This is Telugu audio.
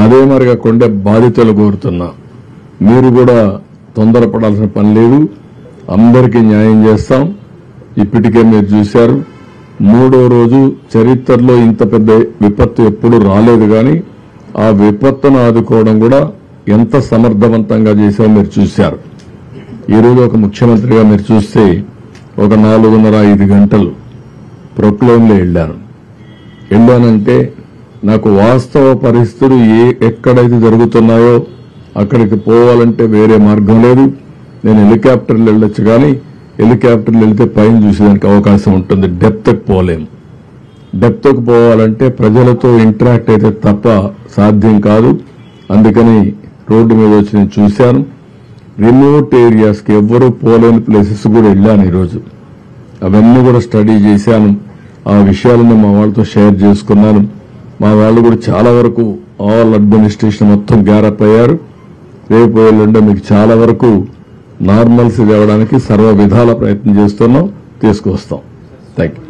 అదే మరిగా కొండే బాధితులు కోరుతున్నా, మీరు కూడా తొందరపడాల్సిన పని లేదు. అందరికీ న్యాయం చేస్తాం. ఇప్పటికే మీరు చూశారు, 3వ రోజు చరిత్రలో ఇంత పెద్ద విపత్తు ఎప్పుడు రాలేదు. కానీ ఆ విపత్తును ఆదుకోవడం కూడా ఎంత సమర్థవంతంగా చేశామో మీరు చూశారు. ఈరోజు ఒక ముఖ్యమంత్రిగా మీరు చూస్తే ఒక 4:30-5 గంటలు ప్రొక్లోమ్లో వెళ్ళానంటే నాకు వాస్తవ పరిస్థితులు ఎక్కడైతే జరుగుతున్నాయో అక్కడికి పోవాలంటే వేరే మార్గం లేదు. నేను హెలికాప్టర్లు వెళ్ళొచ్చు, కానీ హెలికాప్టర్లు వెళ్తే పైన చూసేదానికి అవకాశం ఉంటుంది. డెప్త్కి పోలేం. డెప్త్కి పోవాలంటే ప్రజలతో ఇంటరాక్ట్ అయితే తప్ప సాధ్యం కాదు. అందుకని రోడ్డు మీద వచ్చి నేను చూశాను. రిమోట్ ఏరియాస్కి ఎవ్వరూ పోలేని ప్లేసెస్ కూడా వెళ్ళాను. ఈరోజు అవన్నీ కూడా స్టడీ చేశాను. ఆ విషయాలను మా వాళ్ళతో షేర్ చేసుకున్నాను. మా వాళ్ళు కూడా చాలా వరకు ఆల్ అడ్మినిస్ట్రేషన్ మొత్తం గ్యారప్ అయ్యారు. రేపు ఎల్లుండి మీకు చాలా వరకు నార్మల్సీ తేవడానికి సర్వ విధాల ప్రయత్నం చేస్తున్నాం, తీసుకొస్తాం. Thank you.